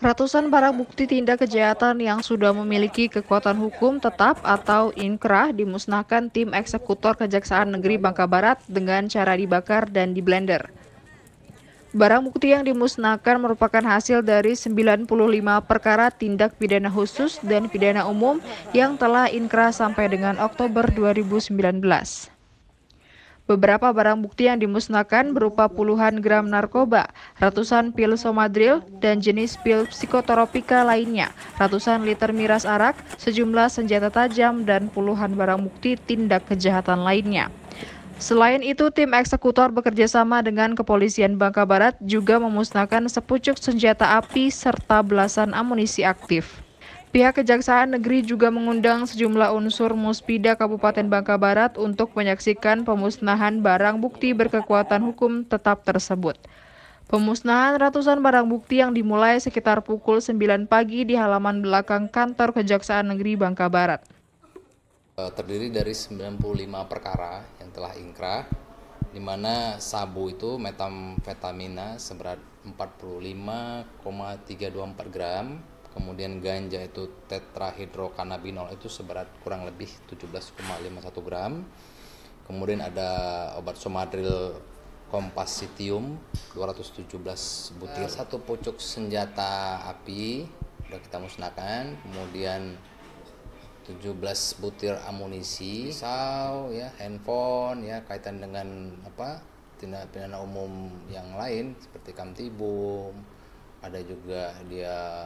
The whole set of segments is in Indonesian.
Ratusan barang bukti tindak kejahatan yang sudah memiliki kekuatan hukum tetap atau inkrah dimusnahkan tim eksekutor Kejaksaan Negeri Bangka Barat dengan cara dibakar dan diblender. Barang bukti yang dimusnahkan merupakan hasil dari 95 perkara tindak pidana khusus dan pidana umum yang telah inkrah sampai dengan Oktober 2019. Beberapa barang bukti yang dimusnahkan berupa puluhan gram narkoba, ratusan pil somadril, dan jenis pil psikotropika lainnya, ratusan liter miras arak, sejumlah senjata tajam, dan puluhan barang bukti tindak kejahatan lainnya. Selain itu, tim eksekutor bekerjasama dengan Kepolisian Bangka Barat juga memusnahkan sepucuk senjata api serta belasan amunisi aktif. Pihak Kejaksaan Negeri juga mengundang sejumlah unsur Muspida Kabupaten Bangka Barat untuk menyaksikan pemusnahan barang bukti berkekuatan hukum tetap tersebut. Pemusnahan ratusan barang bukti yang dimulai sekitar pukul 9 pagi di halaman belakang kantor Kejaksaan Negeri Bangka Barat. Terdiri dari 95 perkara yang telah inkrah, di mana sabu itu metamfetamina seberat 45,324 gram, kemudian ganja itu tetrahidrokannabinol itu seberat kurang lebih 17,51 gram, kemudian ada obat somadril kompasitium 217 butir, satu pucuk senjata api sudah kita musnahkan, kemudian 17 butir amunisi, pisau, ya, handphone, ya, kaitan dengan tindak pidana umum yang lain seperti kamtibum, ada juga dia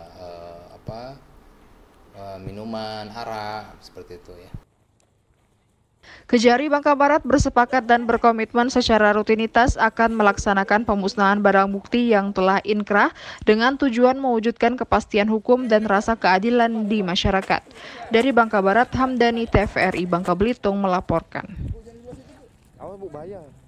minuman, arak, seperti itu ya. Kejari Bangka Barat bersepakat dan berkomitmen secara rutinitas akan melaksanakan pemusnahan barang bukti yang telah inkrah dengan tujuan mewujudkan kepastian hukum dan rasa keadilan di masyarakat. Dari Bangka Barat, Hamdani, TVRI Bangka Belitung melaporkan.